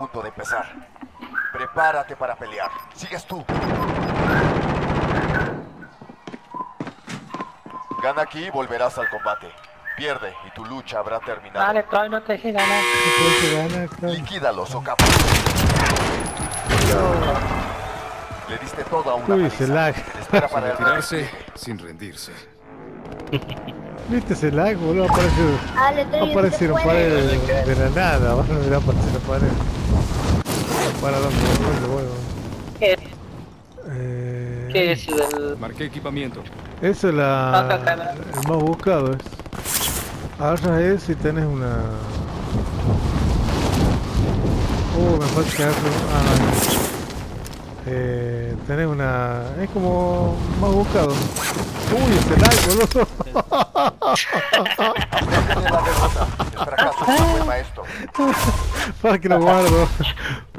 Punto de empezar. Prepárate para pelear. Sigues tú. Gana aquí y volverás al combate. Pierde y tu lucha habrá terminado. Dale, Troy, no te dejes ganar. No te gana, claro. Líquidalos o capaz. Le diste toda una Uy, paliza. se lag. Espera para el Retirarse sin rendirse. ¿Viste ese lag, boludo? Aparece, Dale, Troy, aparecieron paredes de la nada, van a ver aparecer paredes. Para dónde, bueno. ¿Qué es el...? Marqué equipamiento. Eso es Acá, acá, acá. el más buscado es. Agarras eso y tenés una... me falta que tenés una... Es como más buscado. Uy, ese lag, boludo. Aprende de la derrota. El fracaso es un buen maestro. Para que lo guardo.